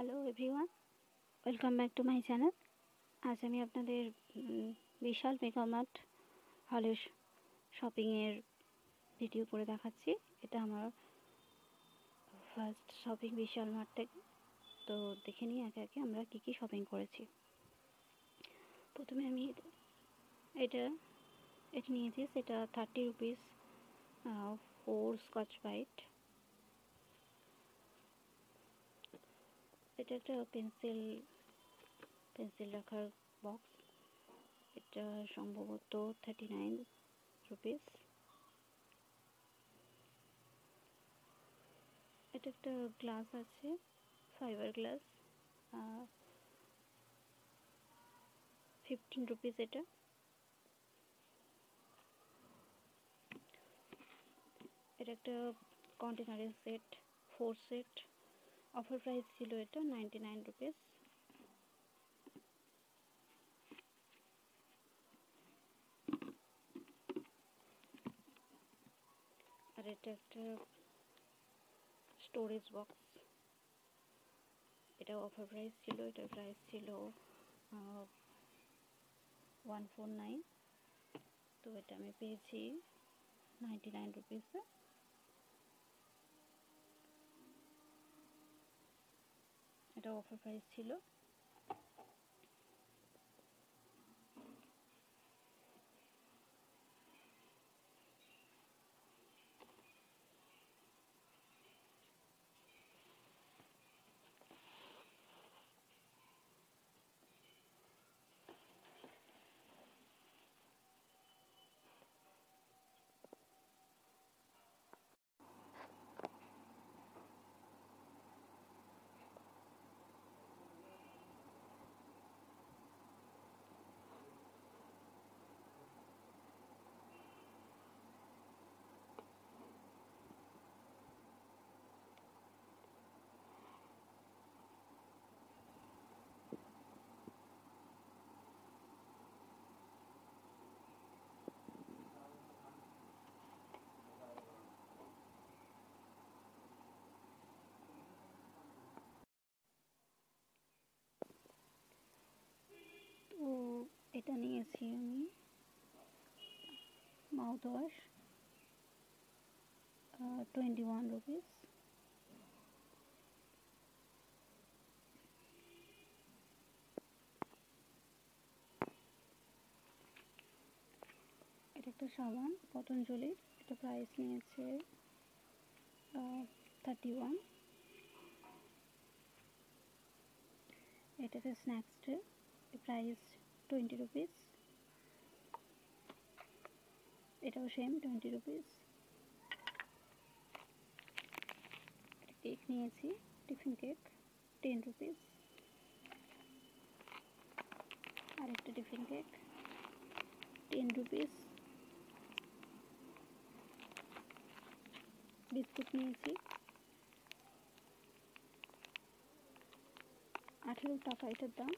Hello everyone, welcome back to my channel. আজ আমি আপনাদের বিশাল মেগামার্ট হলের শপিংয়ের ভিডিও করে দেখাচ্ছি। এটা আমার ফার্স্ট শপিং বিশাল মার্ট থেকে। তো দেখে নিই একে একে আমরা কী কী শপিং করেছি। প্রথমে আমি এটা নিয়েছি, সেটা 30 রুপিস 4 স্কচ ব্রাইট। এটা একটা পেন্সিল রাখার বক্স। এটা সম্ভবত 39 রুপিস। এটা একটা গ্লাস আছে, ফাইবার গ্লাস, 15 রুপিস। এটা একটা কন্টেনারের সেট, 4 সেট। অফার প্রাইস ছিল এটা 99 রুপিস। আর এটা একটা স্টোরেজ বক্স। এটা অফার প্রাইস ছিল, এটার প্রাইস ছিল 149। তো এটা আমি পেয়েছি 99 রুপিসে। এটা অফার প্রাইস ছিল। তো এটা নিয়েছি আমি মাউথ ওয়াশ, 21 রুপিস। এটা একটা সাবান পতঞ্জলির, এটা প্রাইস নিয়েছে 31। এটা একটা স্ন্যাক্স ট্রে, প্রাইস 20 রুপিস। এটাও সেম 20 রুপিস। কেক নিয়েছি, টিফিন কেক, 10 রুপিস। আরেকটা টিফিন কেক 10 রুপিস। বিস্কুট নিয়েছি 18 টাকা এটার দাম।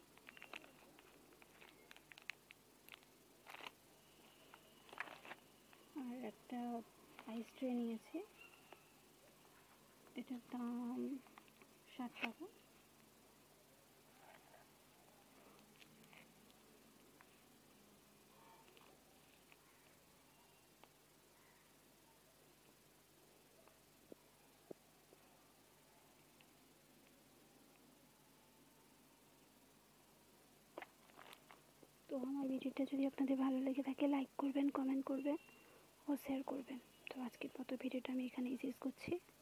আর একটা আইস ট্রে নিয়েছি, এটার দাম 60 টাকা। তো আমার ভিডিওটা যদি আপনাদের ভালো লেগে থাকে, লাইক করবেন, কমেন্ট করবেন ও শেয়ার করবেন। তো আজকের মতো ভিডিওটা আমি এখানেই শেষ করছি।